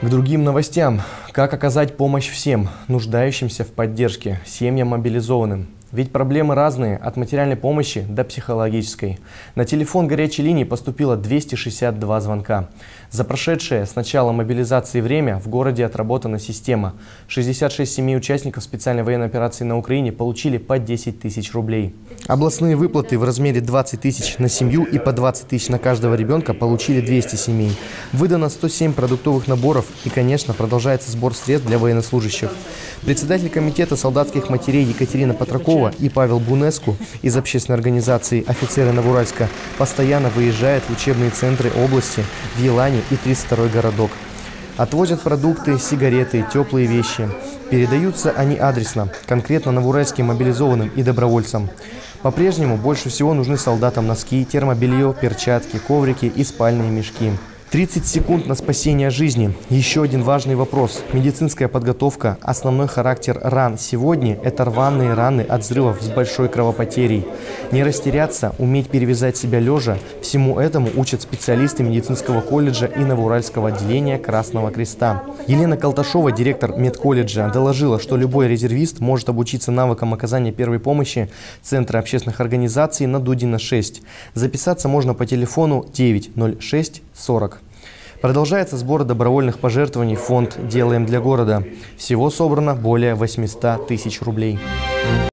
К другим новостям. Как оказать помощь всем, нуждающимся в поддержке, семьям мобилизованным? Ведь проблемы разные, от материальной помощи до психологической. На телефон горячей линии поступило 262 звонка. За прошедшее с начала мобилизации время в городе отработана система. 66 семей участников специальной военной операции на Украине получили по 10 тысяч рублей. Областные выплаты в размере 20 тысяч на семью и по 20 тысяч на каждого ребенка получили 200 семей. Выдано 107 продуктовых наборов и, конечно, продолжается сбор средств для военнослужащих. Председатель комитета солдатских матерей Екатерина Патракова и Павел Бунеску из общественной организации «Офицеры Новоуральска» постоянно выезжают в учебные центры области, в Елане и 32-й городок. Отвозят продукты, сигареты, теплые вещи. Передаются они адресно, конкретно новоуральским мобилизованным и добровольцам. По-прежнему больше всего нужны солдатам носки, термобелье, перчатки, коврики и спальные мешки. 30 секунд на спасение жизни. Еще один важный вопрос. Медицинская подготовка. Основной характер ран сегодня – это рваные раны от взрывов с большой кровопотерей. Не растеряться, уметь перевязать себя лежа – всему этому учат специалисты медицинского колледжа и Новоуральского отделения Красного Креста. Елена Колташова, директор медколледжа, доложила, что любой резервист может обучиться навыкам оказания первой помощи Центра общественных организаций на Дудина 6. Записаться можно по телефону 906 40. Продолжается сбор добровольных пожертвований в фонд «Делаем для города». Всего собрано более 800 тысяч рублей.